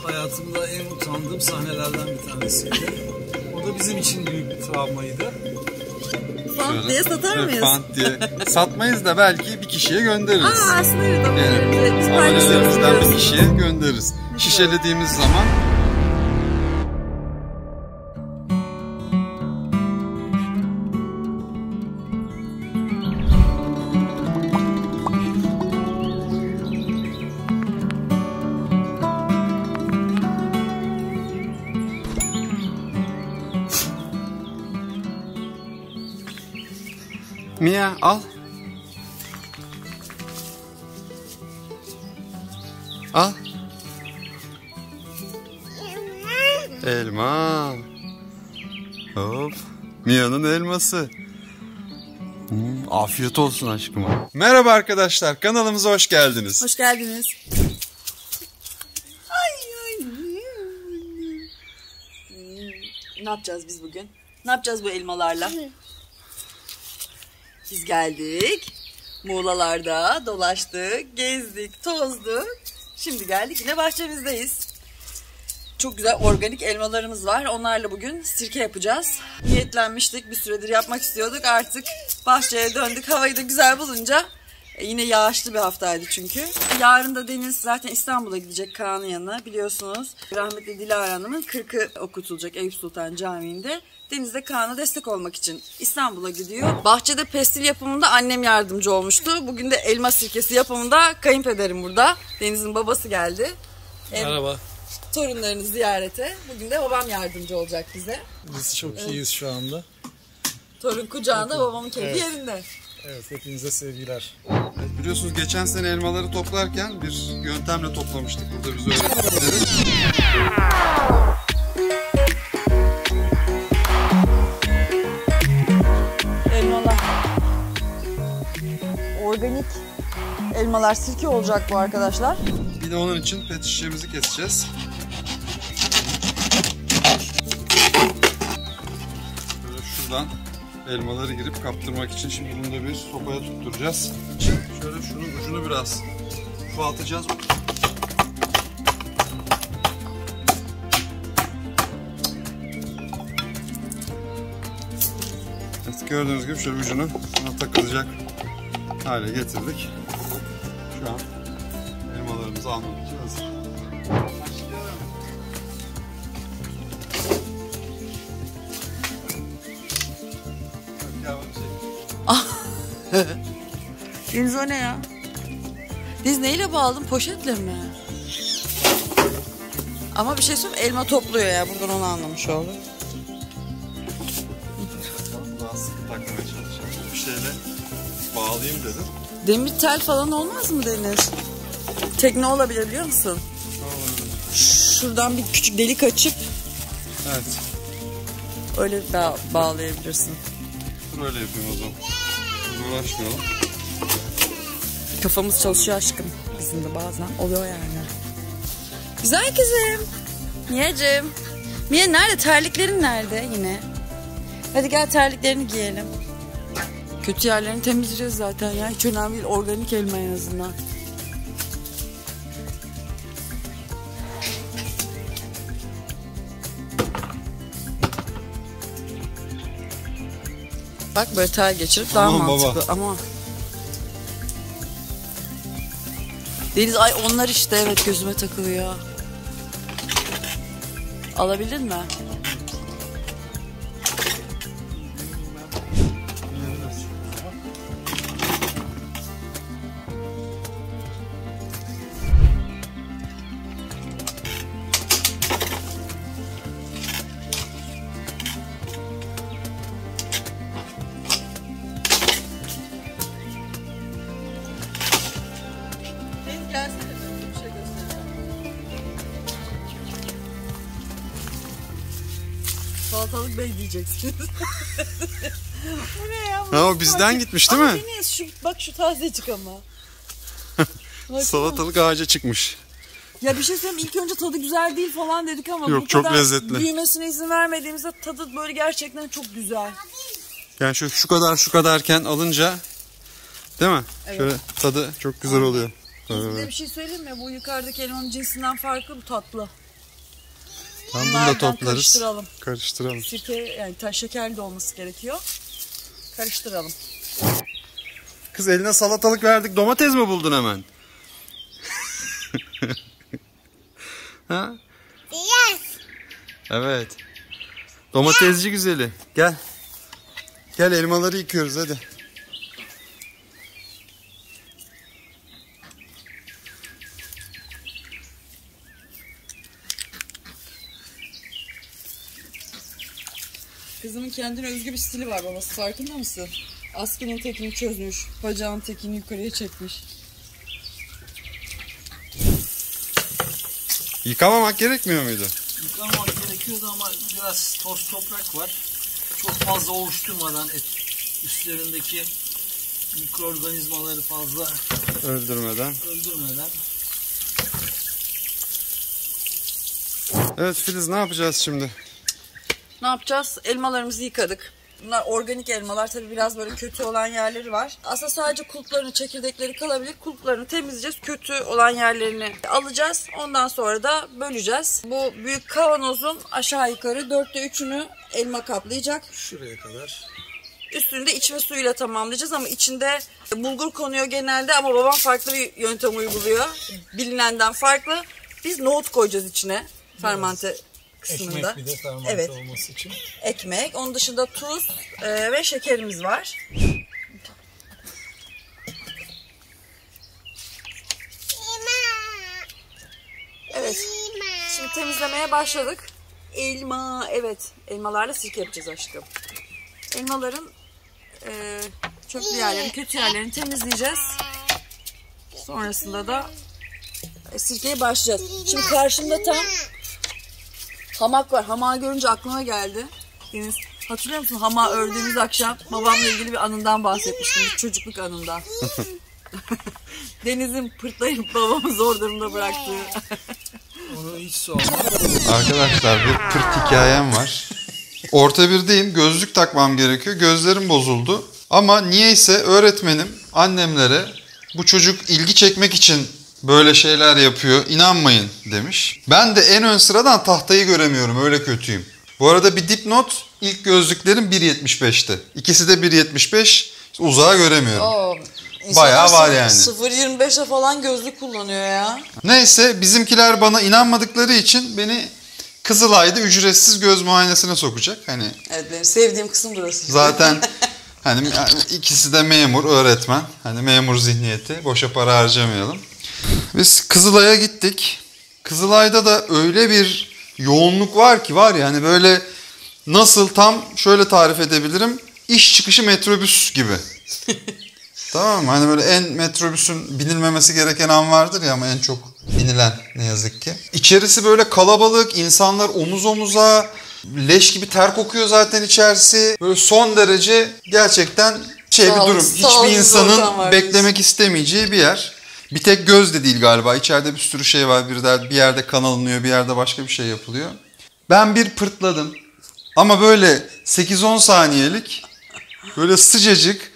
hayatımda en utandığım sahnelerden bir tanesiydi. O da bizim için büyük bir travmaydı. Fant diye satar mıyız? Fant diye. Satmayız da belki bir kişiye göndeririz. Aslında evet. Yani abonelerimizden bir kişiye göndeririz. Şişelediğimiz zaman Mia al. Al. Elma. Hop. Mia'nın elması. Afiyet olsun aşkım. Merhaba arkadaşlar, kanalımıza hoş geldiniz. Hoş geldiniz. Ne yapacağız biz bugün? Ne yapacağız bu elmalarla? Biz geldik. Muğlalarda dolaştık, gezdik, tozduk. Şimdi geldik yine bahçemizdeyiz. Çok güzel organik elmalarımız var. Onlarla bugün sirke yapacağız. Niyetlenmiştik. Bir süredir yapmak istiyorduk. Artık bahçeye döndük. Havayı da güzel bulunca. Yine yağışlı bir haftaydı çünkü. Yarın da Deniz zaten İstanbul'a gidecek Kaan'ın yanına. Biliyorsunuz rahmetli Dilara Hanım'ın 40'ı okutulacak Eyüp Sultan Camii'nde. Deniz de Kaan'a destek olmak için İstanbul'a gidiyor. Bahçede pestil yapımında annem yardımcı olmuştu. Bugün de elma sirkesi yapımında kayınpederim burada. Deniz'in babası geldi. Merhaba. Torunlarını ziyarete. Bugün de babam yardımcı olacak bize. Biz çok iyiyiz şu anda. Torun kucağında, babamın keyfi yerinde. Evet, hepinize sevgiler. Biliyorsunuz geçen sene elmaları toplarken bir yöntemle toplamıştık. Burada bize öğrettikleri. Elmalar. Organik elmalar, sirke olacak bu arkadaşlar. Bir de onun için pet şişemizi keseceğiz. Böyle şuradan elmaları girip kaptırmak için şimdi bunu da bir sopaya tutturacağız. Şöyle şunun ucunu biraz ufaltacağız. Evet, gördüğünüz gibi şöyle ucunu buna takılacak hale getirdik. Şu an elmalarımızı almak için hazır. Deniz o ne ya? Deniz neyle bağladın? Poşetle mi? Ama bir şey söyleyeyim, elma topluyor ya. Buradan onu anlamış oldum. Daha sıkı takmaya çalışacağım. Bir şeyle bağlayayım dedim. Demir tel falan olmaz mı Deniz? Tekne olabilir biliyor musun? Şuradan bir küçük delik açıp Evet. öyle bağlayabilirsin. Dur öyle yapayım o zaman. Uğraşmayalım. Kafamız çalışıyor aşkım. Bizim de bazen oluyor yani. Güzel kızım. Mia'cığım. Mia nerede? Terliklerin nerede yine? Hadi gel terliklerini giyelim. Kötü yerlerini temizleyeceğiz zaten ya. Hiç önemli değil. Organik elma en azından. Bak böyle tel geçirip daha Aman mantıklı baba. ama. Deniz ay onlar işte evet gözüme takılıyor. Alabildin mi? Salatalık Bey diyeceksiniz. Bu ne ya? Ha, o bizden gitmiş değil mi? Deniz şu, bak şu tazecik ama. Salatalık ağaca çıkmış. Ya bir şey söyleyeyim, ilk önce tadı güzel değil falan dedik ama Yok, bu çok kadar lezzetli. büyümesine izin vermediğimizde tadı böyle gerçekten çok güzel. Yani şu kadarken alınca değil mi? Evet. Şöyle tadı çok güzel oluyor. Size bir şey söyleyeyim mi? Bu yukarıdaki elmanın cinsinden farklı, bu tatlı. Tam bunu da Bunlardan toplarız. karıştıralım. Karıştıralım. Sirke yani taş şekerli de olması gerekiyor. Karıştıralım. Kız eline salatalık verdik. Domates mi buldun hemen? Ha? Yes. Evet. Domatesci güzeli. Gel. Gel elmaları yıkıyoruz hadi. Kızımın kendine özgü bir stili var babası, farkında mısın? Askının tekini çözmüş, bacağın tekini yukarıya çekmiş. Yıkamamak gerekmiyor muydu? Yıkamak gerekiyordu ama biraz toz toprak var. Çok fazla oluşturmadan üstlerindeki mikroorganizmaları fazla Öldürmeden. öldürmeden. Evet Filiz, ne yapacağız şimdi? Ne yapacağız? Elmalarımızı yıkadık. Bunlar organik elmalar, tabii biraz böyle kötü olan yerleri var. Aslında sadece kulplarını, çekirdekleri kalabilir. Kulplarını temizleyeceğiz. Kötü olan yerlerini alacağız. Ondan sonra da böleceğiz. Bu büyük kavanozun aşağı yukarı 4'te 3'ünü elma kaplayacak. Şuraya kadar. Üstünde içme suyuyla tamamlayacağız ama içinde bulgur konuyor genelde ama babam farklı bir yöntem uyguluyor. Bilinenden farklı. Biz nohut koyacağız içine. Fermente kısmında. Ekmek bir de fermente Evet. olması için. Ekmek. Onun dışında tuz ve şekerimiz var. Evet. Şimdi temizlemeye başladık. Elma. Evet. Elmalarla sirke yapacağız aşkım. Elmaların çöplü yerlerini, kötü yerlerini temizleyeceğiz. Sonrasında da sirkeye başlayacağız. Şimdi karşımda tam hamak var. Hamağı görünce aklıma geldi. Deniz, hatırlıyor musun? Hamağı ördüğümüz akşam babamla ilgili bir anından bahsetmiştim. Bir çocukluk anından. Deniz'in pırtlayıp babamı zor durumda bıraktığı. Onu hiç sorma. Arkadaşlar bir pırt hikayem var. Orta birdeyim, gözlük takmam gerekiyor. Gözlerim bozuldu. Ama niyeyse öğretmenim annemlere bu çocuk ilgi çekmek için böyle şeyler yapıyor, İnanmayın demiş. Ben de en ön sıradan tahtayı göremiyorum, öyle kötüyüm. Bu arada bir dipnot, ilk gözlüklerim 1.75'ti. İkisi de 1.75, uzağa göremiyorum. Oo, Bayağı var yani. 0.25'e falan gözlük kullanıyor ya. Neyse, bizimkiler bana inanmadıkları için beni Kızılay'da ücretsiz göz muayenesine sokacak. Hani Evet, benim sevdiğim kısım burası. zaten hani ikisi de memur, öğretmen. Hani memur zihniyeti, boşa para harcamayalım. Biz Kızılay'a gittik. Kızılay'da da öyle bir yoğunluk var ki var ya, hani böyle nasıl, tam şöyle tarif edebilirim. İş çıkışı metrobüs gibi. Tamam mı? Hani böyle en metrobüsün binilmemesi gereken an vardır ya ama en çok binilen ne yazık ki. İçerisi böyle kalabalık, insanlar omuz omuza, leş gibi ter kokuyor zaten içerisi. Böyle son derece gerçekten bir durum. Hiçbir insanın beklemek istemeyeceği bir yer. Bir tek göz de değil galiba. İçeride bir sürü şey var. Bir yerde kan alınıyor, bir yerde başka bir şey yapılıyor. Ben bir pırtladım. Ama böyle 8-10 saniyelik, böyle sıcacık,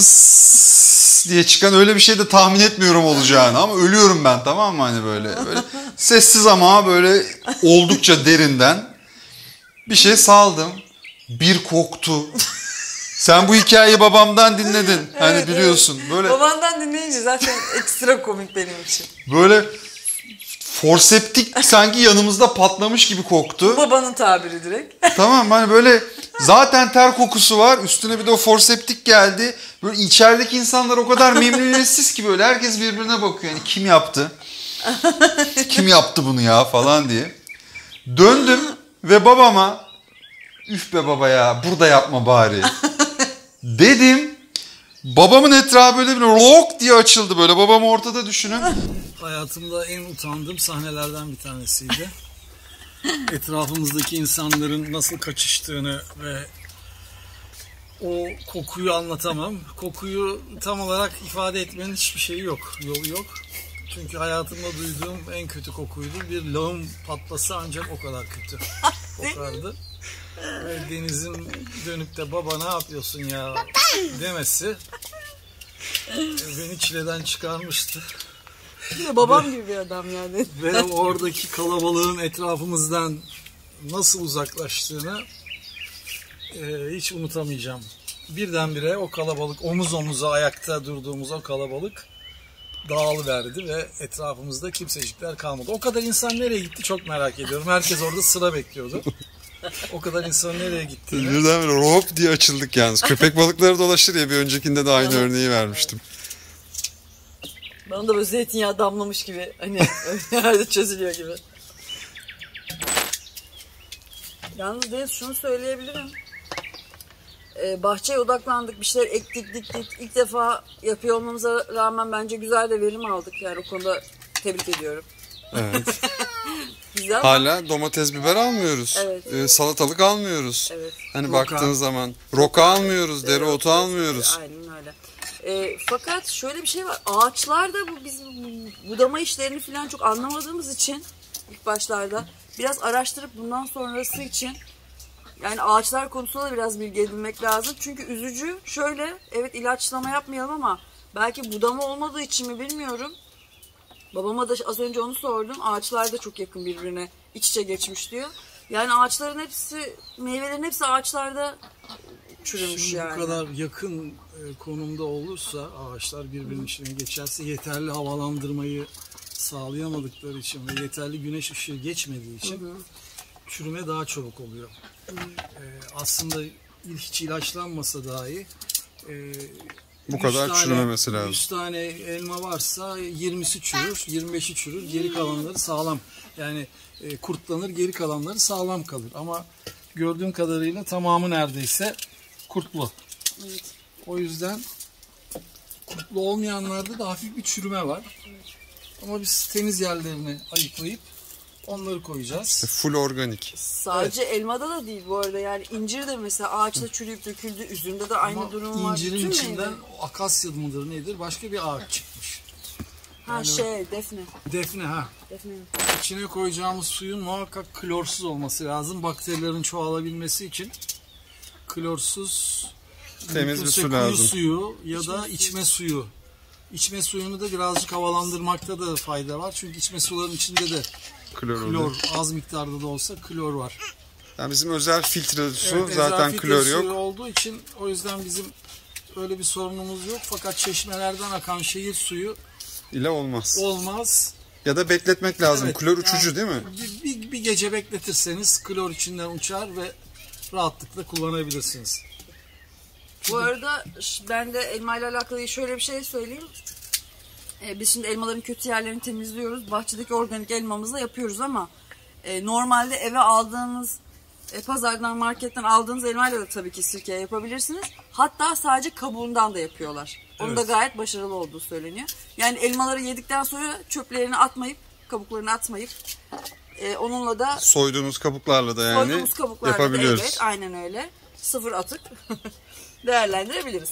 pıs diye çıkan, öyle bir şey de tahmin etmiyorum olacağını. Ama ölüyorum ben, tamam mı? Hani böyle sessiz ama böyle oldukça derinden bir şey saldım. Bir koktu. Sen bu hikayeyi babamdan dinledin. Hani Evet, biliyorsun. evet. Böyle Babandan dinleyince zaten ekstra komik benim için. böyle forseptik sanki yanımızda patlamış gibi koktu. Babanın tabiri direkt. Tamam, hani böyle zaten ter kokusu var. Üstüne bir de o forseptik geldi. Böyle içerideki insanlar o kadar memnuniyetsiz ki böyle herkes birbirine bakıyor. Yani kim yaptı? Kim yaptı bunu ya falan diye. Döndüm ve babama, üf be baba ya, burada yapma bari dedim. Babamın etrafı böyle bir lok diye açıldı böyle. Babamı ortada düşünün. Hayatımda en utandığım sahnelerden bir tanesiydi. Etrafımızdaki insanların nasıl kaçıştığını ve o kokuyu anlatamam. Kokuyu tam olarak ifade etmenin hiçbir şeyi yok, yolu yok. Çünkü hayatımda duyduğum en kötü kokuydu. Bir lağım patlası ancak o kadar kötü kokardı. Ve Deniz'in dönüp de baba ne yapıyorsun ya demesi beni çileden çıkarmıştı. Yine babam gibi bir adam yani. Ve oradaki kalabalığın etrafımızdan nasıl uzaklaştığını hiç unutamayacağım. Birdenbire o kalabalık, omuz omuza ayakta durduğumuz o kalabalık dağılıverdi ve etrafımızda kimsecikler kalmadı. O kadar insan nereye gitti çok merak ediyorum. Herkes orada sıra bekliyordu. O kadar insan nereye gitti? Birdenbire hop diye açıldık yalnız. Köpek balıkları dolaşır ya, bir öncekinde de aynı örneği vermiştim. Bana da böyle zeytinyağı damlamış gibi, hani yerde çözülüyor gibi. Yalnız Deniz, şunu söyleyebilirim. Bahçeye odaklandık, bir şeyler ektik, diktik. İlk defa yapıyor olmamıza rağmen bence güzel de verim aldık. Yani o konuda tebrik ediyorum. Evet. Güzel. Hala domates, biber almıyoruz. Evet. Salatalık almıyoruz. Evet. Hani Roka. baktığın zaman roka almıyoruz, dereotu almıyoruz. Aynen öyle. Fakat şöyle bir şey var. Ağaçlar da biz budama işlerini falan çok anlamadığımız için ilk başlarda biraz araştırıp bundan sonrası için yani ağaçlar konusunda da biraz bilgi edinmek lazım. Çünkü üzücü. Şöyle, evet ilaçlama yapmayalım ama belki budama olmadığı için mi bilmiyorum. Babama da az önce onu sordum. Ağaçlar da çok yakın birbirine iç içe geçmiş diyor. Yani ağaçların hepsi, meyvelerin hepsi ağaçlarda çürümüş. Şimdi yani. bu kadar yakın konumda olursa, ağaçlar birbirinin içine geçerse, yeterli havalandırmayı sağlayamadıkları için ve yeterli güneş ışığı geçmediği için çürüme daha çabuk oluyor. Aslında hiç ilaçlanmasa dahi Bu kadar çürümemesi lazım. 100 tane elma varsa 20'si çürür, 25'i çürür, geri kalanları sağlam. Yani kurtlanır, geri kalanları sağlam kalır. Ama gördüğüm kadarıyla tamamı neredeyse kurtlu. Evet. O yüzden kurtlu olmayanlarda da hafif bir çürüme var. Ama biz temiz yerlerini ayıklayıp onları koyacağız. Full organik. Sadece elmada da değil bu arada, yani incir de mesela ağaçta çürüyüp döküldü, üzümde de aynı Ama durum var. incirin Bütün içinden meyve. akasya mıdır nedir başka bir ağaç çıkmış. Ha defne. Defne ha. Defne. İçine koyacağımız suyun muhakkak klorsuz olması lazım. Bakterilerin çoğalabilmesi için klorsuz Temiz bir su kuyu lazım. suyu ya da içme suyu. İçme suyunu da birazcık havalandırmakta da fayda var. Çünkü içme suların içinde de klor, az miktarda da olsa klor var. Yani bizim özel filtre su, Evet, zaten filtre klor suyu yok. olduğu için o yüzden bizim öyle bir sorunumuz yok. Fakat çeşmelerden akan şehir suyu ile olmaz. olmaz. Ya da bekletmek lazım. Evet, klor uçucu değil mi? Bir gece bekletirseniz klor içinden uçar ve rahatlıkla kullanabilirsiniz. Bu arada ben de elma ile alakalı şöyle bir şey söyleyeyim. Biz şimdi elmaların kötü yerlerini temizliyoruz. Bahçedeki organik elmamızla yapıyoruz ama normalde eve aldığınız, pazardan, marketten aldığınız elmayla da tabii ki sirke yapabilirsiniz. Hatta sadece kabuğundan da yapıyorlar. Onun da gayet başarılı olduğu söyleniyor. Yani elmaları yedikten sonra çöplerini atmayıp, kabuklarını atmayıp onunla da Soyduğunuz kabuklarla da yani soyduğumuz kabuklarla da yapabiliyoruz. evet, aynen öyle. Sıfır atık değerlendirebiliriz.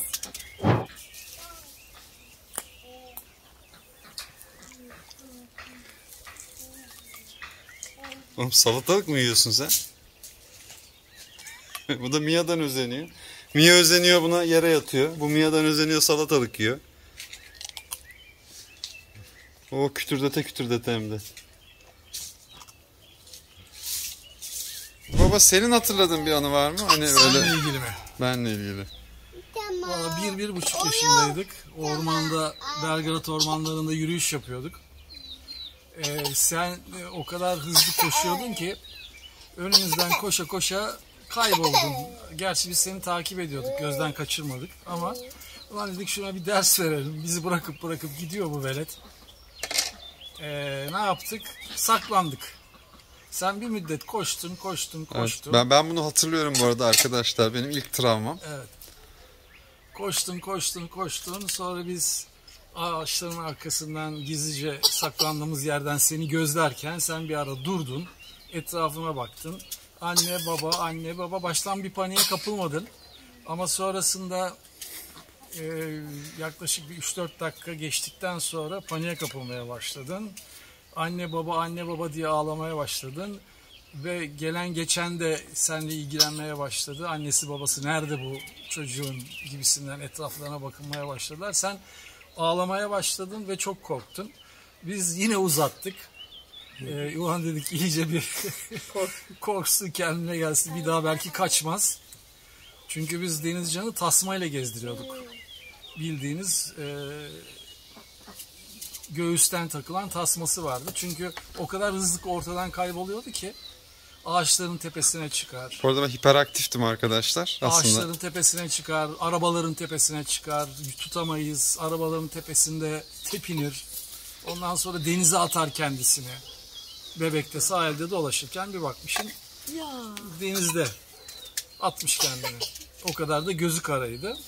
Oğlum salatalık mı yiyorsun sen? Bu da Mia'dan özeniyor. Mia özeniyor, buna yere yatıyor. Bu Mia'dan özeniyor, salatalık yiyor. O kütürdete hem de. Baba, senin hatırladığın bir anı var mı? Hani öyle. Seninle ilgili mi? Benle ilgili. Valla 1-1,5 yaşındaydık. Ormanda, Belgrad ormanlarında yürüyüş yapıyorduk. Sen o kadar hızlı koşuyordun ki önümüzden koşa koşa kayboldun. Gerçi biz seni takip ediyorduk, gözden kaçırmadık ama ulan dedik şuna bir ders verelim. Bizi bırakıp gidiyor bu velet. Ne yaptık? Saklandık. Sen bir müddet koştun. Evet, ben bunu hatırlıyorum bu arada arkadaşlar. Benim ilk travmam. Evet. Koştun. Sonra biz ağaçların arkasından gizlice saklandığımız yerden seni gözlerken sen bir ara durdun. Etrafına baktın. Anne baba. Baştan bir paniğe kapılmadın. Ama sonrasında yaklaşık bir 3-4 dakika geçtikten sonra paniğe kapılmaya başladın. Anne baba diye ağlamaya başladın. Ve gelen geçen de seninle ilgilenmeye başladı. Annesi babası nerede bu çocuğun gibisinden etraflarına bakınmaya başladılar. Sen ağlamaya başladın ve çok korktun. Biz yine uzattık. Ulan dedik iyice bir korksun, kendine gelsin, bir daha belki kaçmaz. Çünkü biz Denizcan'ı tasmayla gezdiriyorduk. Bildiğiniz göğüsten takılan tasması vardı. Çünkü o kadar hızlı ortadan kayboluyordu ki ağaçların tepesine çıkar. Bu arada ben hiperaktiftim arkadaşlar aslında. Ağaçların tepesine çıkar, arabaların tepesine çıkar, tutamayız, arabaların tepesinde tepinir. Ondan sonra denize atar kendisini. Bebekte sahilde dolaşırken bir bakmışım denizde atmış kendini. O kadar da gözü karaydı.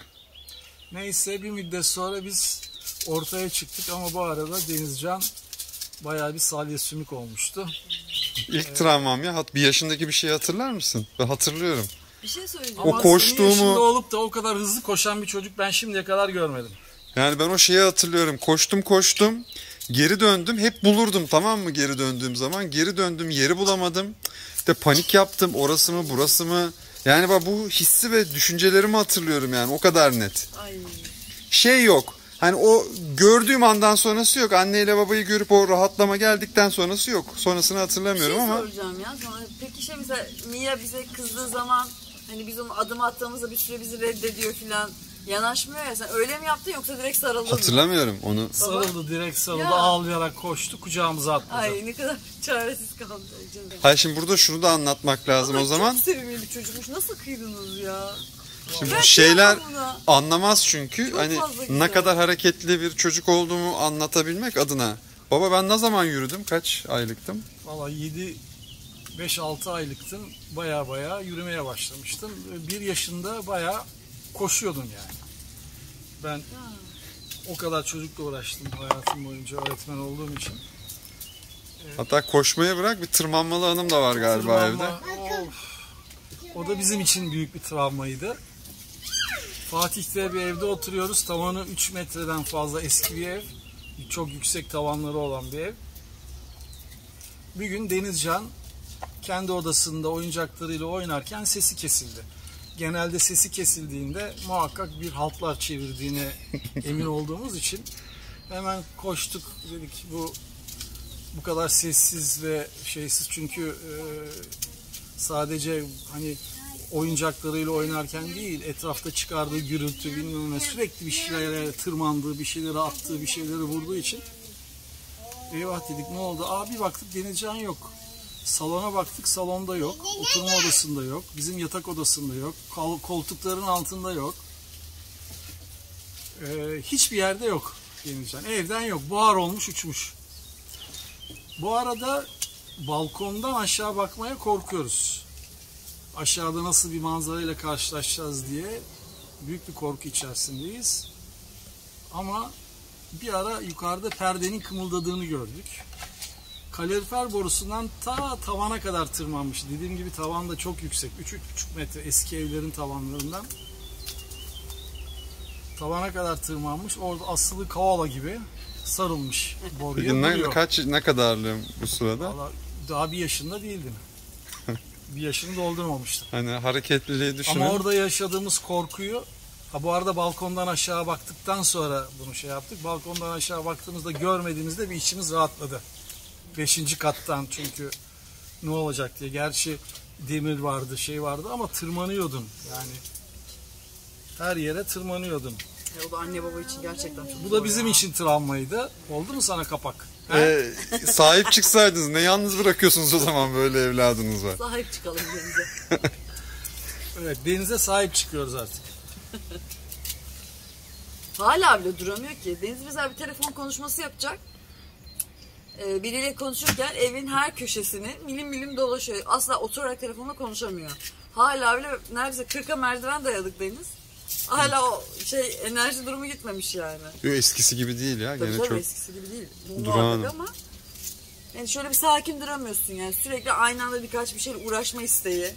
Neyse bir müddet sonra biz ortaya çıktık ama bu arada Denizcan bayağı bir salya sümük olmuştu. İlk travmam ya. Bir yaşındaki bir şeyi hatırlar mısın? Ben hatırlıyorum. Bir şey söyleyeceğim. Ama O koştuğumu- senin yaşında olup da o kadar hızlı koşan bir çocuk ben şimdiye kadar görmedim. Yani ben o şeyi hatırlıyorum. Koştum. Geri döndüm. Hep bulurdum, tamam mı, geri döndüğüm zaman. Geri döndüm, yeri bulamadım. İşte panik yaptım. Orası mı burası mı? Yani bak, bu hissi ve düşüncelerimi hatırlıyorum yani. O kadar net. Ay. Şey yok. Hani o gördüğüm andan sonrası yok. Anneyle babayı görüp o rahatlama geldikten sonrası yok. Sonrasını hatırlamıyorum Bir şey ama. soracağım ya sana. Peki şey, mesela Mia bize kızdığı zaman hani biz onu adım attığımızda bir süre bizi reddediyor filan, yanaşmıyor ya, sen öyle mi yaptın yoksa direkt sarıldın mı? Hatırlamıyorum onu. Sarıldı, direkt sarıldı, Ya. ağlayarak koştu, kucağımıza atladı. Ay ne kadar çaresiz kaldı canım. Hayır, şimdi burada şunu da anlatmak lazım o zaman. Çok sevimli bir çocukmuş. Nasıl kıydınız ya? Şimdi Ben bu şeyler kıyamam anlamaz çünkü. Çok Hani fazla güzel. ne kadar hareketli bir çocuk olduğumu anlatabilmek adına. Baba, ben ne zaman yürüdüm? Kaç aylıktım? Valla 5-6 aylıktım. Baya yürümeye başlamıştım. 1 yaşında baya koşuyordum yani. Ben o kadar çocukla uğraştım hayatım boyunca, öğretmen olduğum için. Hatta koşmayı bırak, bir tırmanmalı anım da var galiba evde. Tırmanma, o da bizim için büyük bir travmaydı. Fatih'te bir evde oturuyoruz. Tavanı 3 metreden fazla eski bir ev. Çok yüksek tavanları olan bir ev. Bir gün Denizcan kendi odasında oyuncaklarıyla oynarken sesi kesildi. Genelde sesi kesildiğinde muhakkak bir haltlar çevirdiğine emin olduğumuz için hemen koştuk, dedik bu kadar sessiz ve şeysiz, çünkü sadece hani oyuncaklarıyla oynarken değil, etrafta çıkardığı gürültü, bilmem ne, sürekli bir şeylere tırmandığı, bir şeylere attığı, bir şeylere vurduğu için eyvah dedik, ne oldu? Bir baktık Denizcan yok. Salona baktık, salonda yok. Oturma odasında yok. Bizim yatak odasında yok. Koltukların altında yok. Hiçbir yerde yok Denizcan. Evden yok. Buhar olmuş, uçmuş. Bu arada balkondan aşağı bakmaya korkuyoruz. Aşağıda nasıl bir manzarayla karşılaşacağız diye büyük bir korku içerisindeyiz. Ama bir ara yukarıda perdenin kımıldadığını gördük. Kalorifer borusundan ta tavana kadar tırmanmış. Dediğim gibi tavan da çok yüksek. 3-3,5 metre eski evlerin tavanlarından. Tavana kadar tırmanmış. Orada asılı koala gibi sarılmış boruya. Peki ne kadarlığım bu sırada? Vallahi daha 1 yaşında değildim. 1 yaşını doldurmamıştım. Hani hareketliliği düşünün. Ama orada yaşadığımız korkuyu, bu arada balkondan aşağı baktıktan sonra bunu şey yaptık. Balkondan aşağı baktığımızda, görmediğimizde bir içimiz rahatladı. 5. kattan, çünkü ne olacak diye. Gerçi demir vardı, şey vardı ama tırmanıyordun yani. Her yere tırmanıyordun. O da anne baba için gerçekten çok Bu zor da bizim ya. için travmaydı. Oldu mu sana kapak? Sahip çıksaydınız, ne yalnız bırakıyorsunuz o zaman, böyle evladınız var. Sahip çıkalım denize. Evet, denize sahip çıkıyoruz artık. Hala bile duramıyor ki. Deniz mesela bir telefon konuşması yapacak. Biriyle konuşurken evin her köşesini milim dolaşıyor. Asla oturarak telefonla konuşamıyor. Hala bile neredeyse 40'a merdiven dayadık Deniz. Hala o enerji durumu gitmemiş yani. Yok, eskisi gibi değil ya. Tabii Gene çok eskisi gibi değil. durağanım. Ama yani şöyle bir sakin duramıyorsun yani. Sürekli aynı anda birkaç bir şeyle uğraşma isteği.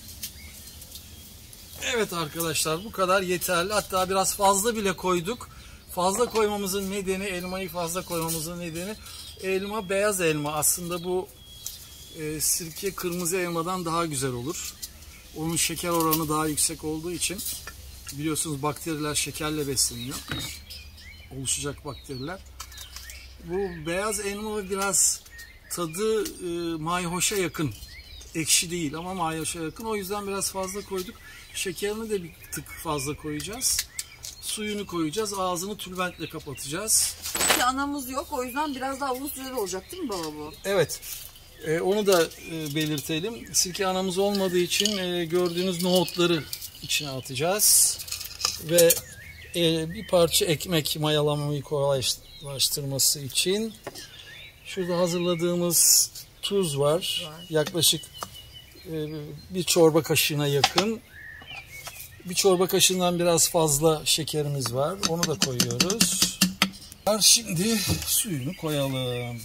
Evet arkadaşlar, bu kadar yeterli. Hatta biraz fazla bile koyduk. Fazla koymamızın nedeni, elmayı fazla koymamızın nedeni, elma beyaz elma. Aslında bu sirke kırmızı elmadan daha güzel olur. Onun şeker oranı daha yüksek olduğu için, biliyorsunuz bakteriler şekerle besleniyor. Oluşacak bakteriler. Bu beyaz elma biraz tadı mayhoşa yakın. Ekşi değil ama mayhoşa yakın. O yüzden biraz fazla koyduk. Şekerini de bir tık fazla koyacağız. Suyunu koyacağız. Ağzını tülbentle kapatacağız. Sirke anamız yok. O yüzden biraz daha uzun süreli olacak değil mi baba bu? Evet. Onu da belirtelim. Sirke anamız olmadığı için gördüğünüz nohutları içine atacağız. Ve bir parça ekmek mayalamayı kolaylaştırması için şurada hazırladığımız tuz var. Yaklaşık bir çorba kaşığına yakın. Bir çorba kaşığından biraz fazla şekerimiz var. Onu da koyuyoruz. Şimdi suyunu koyalım.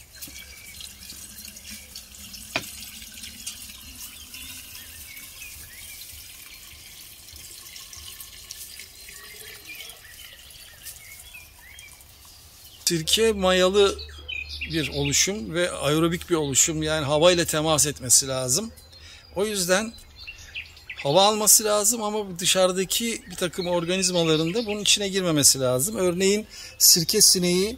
Sirke mayalı bir oluşum ve aerobik bir oluşum. Yani havayla temas etmesi lazım. O yüzden hava alması lazım ama dışarıdaki bir takım organizmaların da bunun içine girmemesi lazım. Örneğin sirke sineği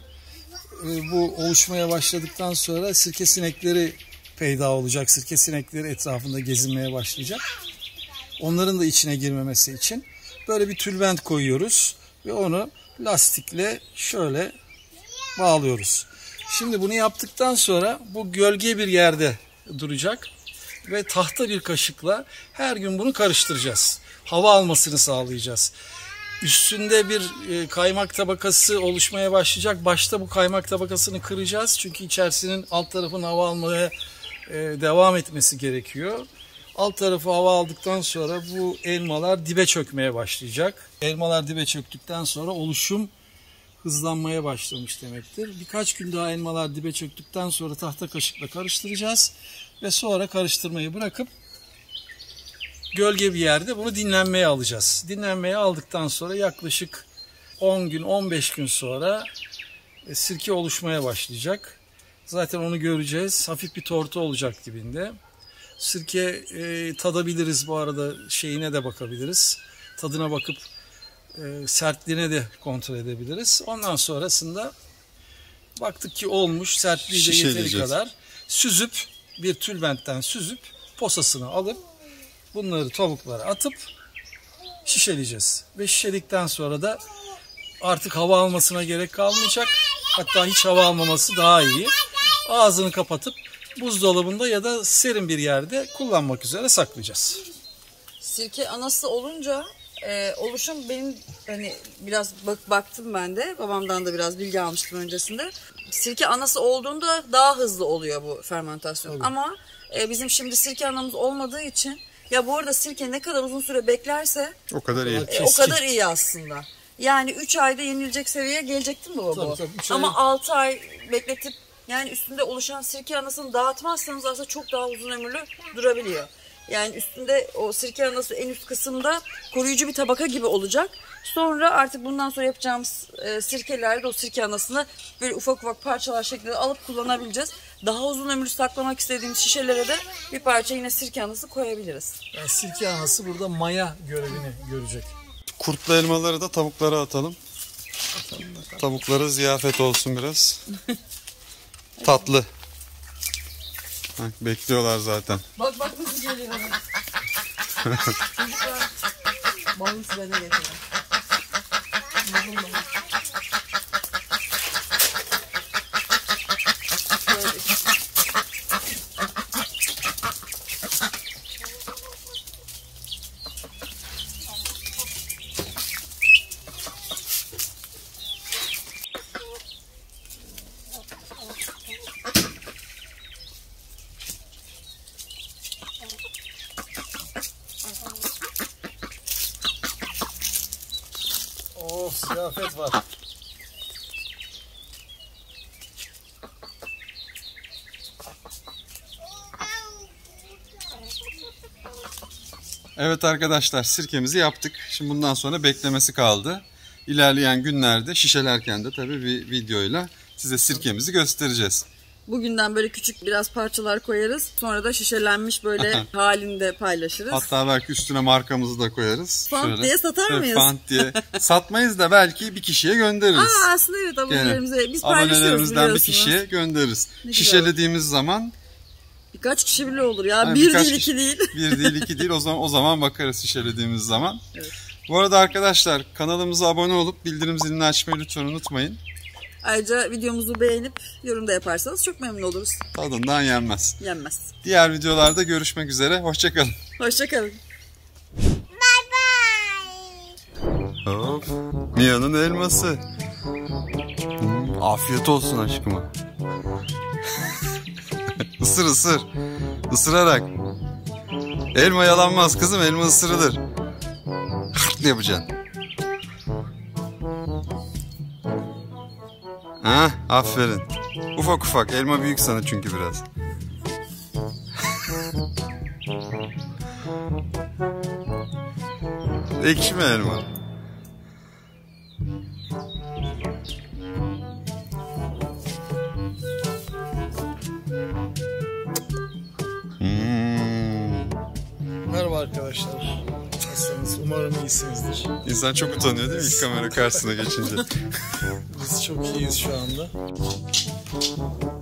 bu oluşmaya başladıktan sonra sirke sinekleri peyda olacak. Sirke sinekleri etrafında gezinmeye başlayacak. Onların da içine girmemesi için böyle bir tülbent koyuyoruz ve onu lastikle şöyle bağlıyoruz. Şimdi bunu yaptıktan sonra bu gölge bir yerde duracak ve tahta bir kaşıkla her gün bunu karıştıracağız. Hava almasını sağlayacağız. Üstünde bir kaymak tabakası oluşmaya başlayacak. Başta bu kaymak tabakasını kıracağız. Çünkü içerisinin alt tarafının hava almaya devam etmesi gerekiyor. Alt tarafı hava aldıktan sonra bu elmalar dibe çökmeye başlayacak. Elmalar dibe çöktükten sonra oluşum hızlanmaya başlamış demektir. Birkaç gün daha elmalar dibe çöktükten sonra tahta kaşıkla karıştıracağız. Ve sonra karıştırmayı bırakıp gölge bir yerde bunu dinlenmeye alacağız. Dinlenmeye aldıktan sonra yaklaşık 10 gün 15 gün sonra sirke oluşmaya başlayacak. Zaten onu göreceğiz. Hafif bir tortu olacak dibinde. Sirke tadabiliriz bu arada, şeyine de bakabiliriz. Tadına bakıp sertliğine de kontrol edebiliriz. Ondan sonrasında baktık ki olmuş, sertliği de yeteri kadar süzüp bir tülbentten süzüp posasını alıp bunları tavuklara atıp şişeleyeceğiz. Ve şişeledikten sonra da artık hava almasına gerek kalmayacak. Hatta hiç hava almaması daha iyi. Ağzını kapatıp buzdolabında ya da serin bir yerde kullanmak üzere saklayacağız. Sirke anası olunca oluşum benim hani biraz baktım ben de. Babamdan da biraz bilgi almıştım öncesinde. Sirke anası olduğunda daha hızlı oluyor bu fermentasyon. Tabii. Ama bizim şimdi sirke anamız olmadığı için ya bu arada sirke ne kadar uzun süre beklerse o kadar iyi. O kadar iyi aslında. Yani 3 ayda yenilecek seviyeye gelecek değil mi baba? Tabii, ama 6 ay bekletip yani üstünde oluşan sirke anasını dağıtmazsanız aslında çok daha uzun ömürlü durabiliyor. Yani üstünde o sirke anası en üst kısımda koruyucu bir tabaka gibi olacak. Sonra artık bundan sonra yapacağımız sirkelerde o sirke anasını böyle ufak ufak parçalar şeklinde alıp kullanabileceğiz. Daha uzun ömürlü saklamak istediğimiz şişelere de bir parça yine sirke anası koyabiliriz. Yani sirke anası burada maya görevini görecek. Kurtlu elmaları da tavuklara atalım. Tavuklara ziyafet olsun biraz. Tatlı. Bak, bekliyorlar zaten. Bak nasıl geliyor. Çocuklar balını sırada getirin. Ziyafet var. Evet arkadaşlar, sirkemizi yaptık. Şimdi bundan sonra beklemesi kaldı. İlerleyen günlerde şişelerken de tabii bir videoyla size sirkemizi göstereceğiz. Bugünden böyle küçük biraz parçalar koyarız. Sonra da şişelenmiş böyle halinde paylaşırız. Hatta belki üstüne markamızı da koyarız. Fant diye satar mıyız? Fant diye. Satmayız da belki bir kişiye göndeririz. Aslında evet, abonelerimize biz paylaşıyoruz, abonelerimizden bir kişiye göndeririz. Şişelediğimiz zaman birkaç kişi bile olur ya. Yani bir değil, iki değil. Bir değil, iki değil. O zaman bakarız şişelediğimiz zaman. Evet. Bu arada arkadaşlar, kanalımıza abone olup bildirim zilini açmayı lütfen unutmayın. Ayrıca videomuzu beğenip yorum da yaparsanız çok memnun oluruz. Tadından yenmez. Yenmez. Diğer videolarda görüşmek üzere. Hoşça kalın. Hoşça kalın. Bye bye. Hop. Mia'nın elması. Afiyet olsun aşkıma. Isır ısır. Isırarak. Elma yalanmaz kızım, elma ısırılır. Hırt yapacaksın. Ha, aferin. Ufak ufak, elma büyük sana çünkü biraz. Ekşi mi elma? Merhaba arkadaşlar. Nasılsınız? Umarım iyisinizdir. İnsan çok utanıyor değil mi ilk kamera karşısına geçince? Biz çok iyiyiz şu anda.